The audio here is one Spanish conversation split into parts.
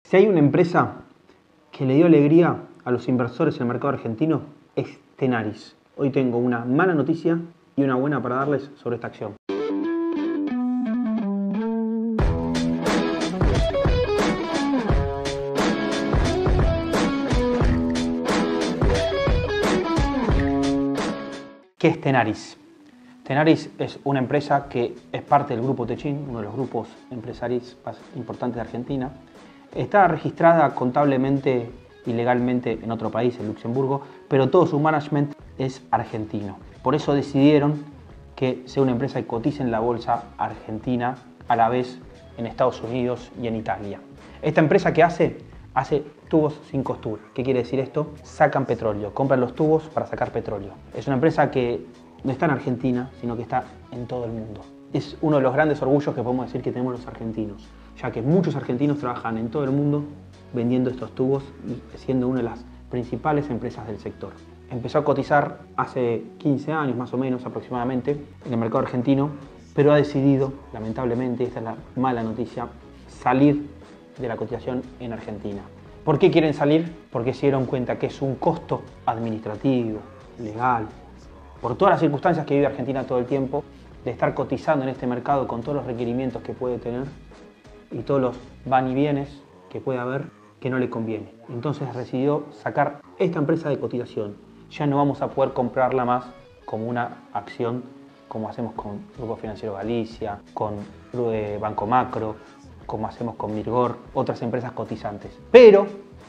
Si hay una empresa que le dio alegría a los inversores en el mercado argentino, es Tenaris. Hoy tengo una mala noticia y una buena para darles sobre esta acción. ¿Qué es Tenaris? Tenaris es una empresa que es parte del Grupo Techin, uno de los grupos empresarios más importantes de Argentina. Está registrada contablemente y legalmente en otro país, en Luxemburgo, pero todo su management es argentino. Por eso decidieron que sea una empresa que cotice en la bolsa argentina, a la vez en Estados Unidos y en Italia. Esta empresa, ¿qué hace? Hace tubos sin costura. ¿Qué quiere decir esto? Sacan petróleo, compran los tubos para sacar petróleo. Es una empresa que no está en Argentina, sino que está en todo el mundo. Es uno de los grandes orgullos que podemos decir que tenemos los argentinos, ya que muchos argentinos trabajan en todo el mundo vendiendo estos tubos y siendo una de las principales empresas del sector. Empezó a cotizar hace 15 años más o menos aproximadamente en el mercado argentino, pero ha decidido, lamentablemente, esta es la mala noticia, salir de la cotización en Argentina. ¿Por qué quieren salir? Porque se dieron cuenta que es un costo administrativo, legal, por todas las circunstancias que vive Argentina todo el tiempo, de estar cotizando en este mercado con todos los requerimientos que puede tener y todos los van y vienes que puede haber, que no le conviene. Entonces decidió sacar esta empresa de cotización. Ya no vamos a poder comprarla más como una acción como hacemos con Grupo Financiero Galicia, con Banco Macro, como hacemos con Mirgor, otras empresas cotizantes. Pero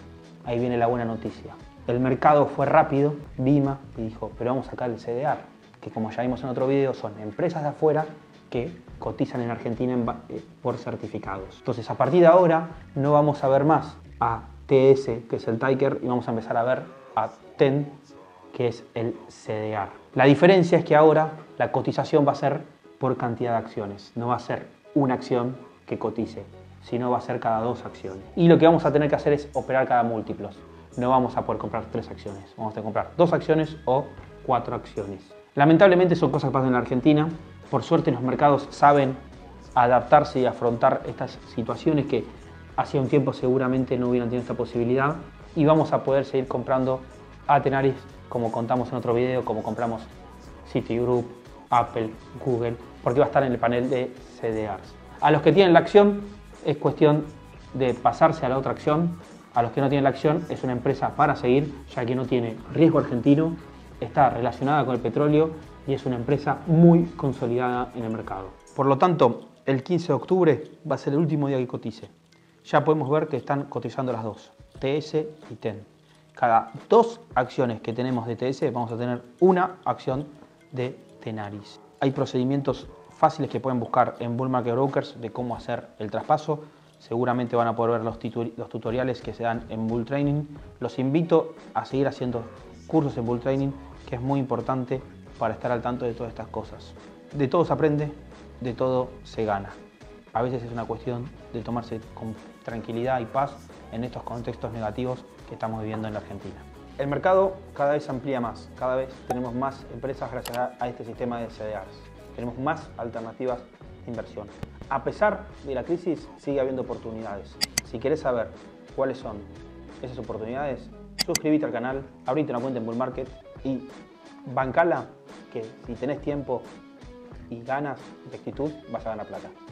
ahí viene la buena noticia. El mercado fue rápido, Vima, y dijo, pero vamos a sacar el CDR, que como ya vimos en otro video, son empresas de afuera que cotizan en Argentina por certificados. Entonces, a partir de ahora, no vamos a ver más a TS, que es el Ticker, y vamos a empezar a ver a TEN, que es el CDR. La diferencia es que ahora la cotización va a ser por cantidad de acciones, no va a ser una acción que cotice, sino va a ser cada 2 acciones. Y lo que vamos a tener que hacer es operar cada múltiplos. No vamos a poder comprar 3 acciones, vamos a comprar 2 acciones o 4 acciones. Lamentablemente son cosas que pasan en la Argentina. Por suerte los mercados saben adaptarse y afrontar estas situaciones que hacía un tiempo seguramente no hubieran tenido esta posibilidad, y vamos a poder seguir comprando a Tenaris como contamos en otro video, como compramos Citigroup, Apple, Google, porque va a estar en el panel de CDRs. A los que tienen la acción es cuestión de pasarse a la otra acción. A los que no tienen la acción es una empresa para seguir, ya que no tiene riesgo argentino, está relacionada con el petróleo y es una empresa muy consolidada en el mercado. Por lo tanto, el 15 de octubre va a ser el último día que cotice. Ya podemos ver que están cotizando las dos, TS y TEN. Cada 2 acciones que tenemos de TS vamos a tener una acción de Tenaris. Hay procedimientos fáciles que pueden buscar en Bull Market Brokers de cómo hacer el traspaso. Seguramente van a poder ver los tutoriales que se dan en Bull Training. Los invito a seguir haciendo cursos en Bull Training, que es muy importante para estar al tanto de todas estas cosas. De todo se aprende, de todo se gana. A veces es una cuestión de tomarse con tranquilidad y paz en estos contextos negativos que estamos viviendo en la Argentina. El mercado cada vez se amplía más, cada vez tenemos más empresas gracias a este sistema de CDRs. Tenemos más alternativas de inversión. A pesar de la crisis, sigue habiendo oportunidades. Si querés saber cuáles son esas oportunidades, suscríbete al canal, abrite una cuenta en Bull Market y bancala, que si tenés tiempo y ganas de actitud, vas a ganar plata.